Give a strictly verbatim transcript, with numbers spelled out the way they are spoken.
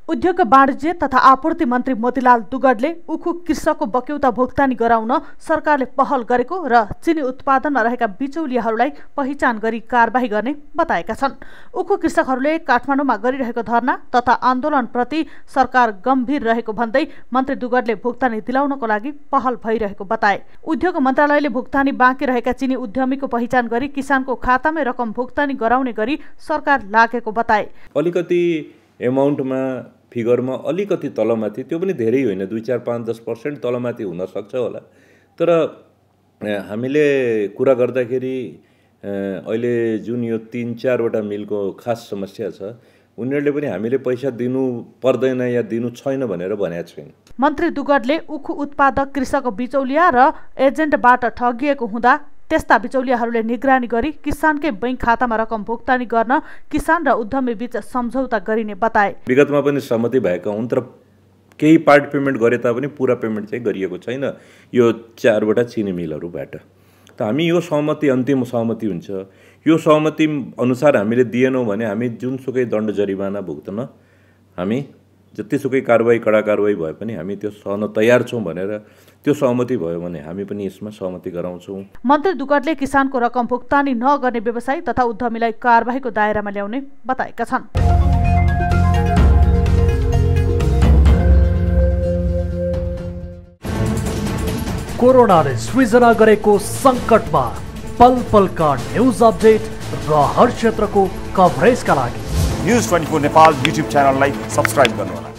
उद्योग वाणिज्य तथा आपूर्ति मन्त्री मोतीलाल दुगडले उखु कृषकको बक्यौता भुक्तानी गराउन सरकारले पहल गरेको र चिनी उत्पादनमा रहेका बिचौलियाहरूलाई पहिचान गरी कारबाही गर्ने बताएका छन्। उखु कृषकहरूले काठमाडौँमा गरिरहेको धरना तथा आन्दोलनप्रति सरकार गम्भीर रहेको भन्दै मन्त्री दुगडले भुक्तानी दिलाउनको लागि पहल भइरहेको बताए। उद्योग मन्त्रालयले भुक्तानी बाँकी रहेका चिनी उद्यमीको पहिचान गरी किसानको खातामै रकम भुक्तानी गराउने गरी सरकार लागेको बताए। अलिकति एमाउन्टमा फिगरमा अलिकति तलमाथि, त्यो पनि धेरै होइन, दुई चार पाँच दस पर्सेन्ट तलमाथि हुन सक्छ होला। तर हामीले कुरा गर्दाखेरि अहिले जुन यो तीन चारवटा मिलको खास समस्या छ, उनीहरूले पनि हामीले पैसा दिनु पर्दैन या दिनु छैन भनेर भनेको छैन। मन्त्री दुगडले उखु उत्पादक कृषक बिचौलिया र एजेन्टबाट ठगिएको हुँदा त्यस्ता बिचौलियाहरूले निगरानी गरी किसानकै बैंक खातामा रकम भुक्तानी गर्न किसान र उद्यमी बीच सम्झौता गरिने बताए। विगतमा पनि सहमति भएका हुन्, तर केही पार्ट पेमेन्ट गरे तापनि पुरा पेमेन्ट चाहिँ गरिएको छैन यो चारवटा चिनी मिलहरूबाट। त हामी यो सहमति अन्तिम सहमति हुन्छ। यो सहमति अनुसार हामीले दिएनौँ भने हामी जुनसुकै दण्ड जरिवाना भुक्तन हामी जतिसुकै कारबाही कडा कारबाही भए पनि हामी त्यो सहन तयार छौँ भनेर त्यो सहमति भयो भने हामी पनि यसमा सहमति गराउँछौँ। मन्त्री दुगडले किसानको रकम भुक्तानी नगर्ने व्यवसायी तथा उद्यमीलाई कारबाहीको दायरामा ल्याउने बताएका छन्। कोरोनाले सृजना गरेको सङ्कटमा पल पलका न्युज अपडेट र हर क्षेत्रको कभरेजका लागि news twenty four Nepal YouTube च्यानललाई सब्स्क्राइब गर्नुहोला।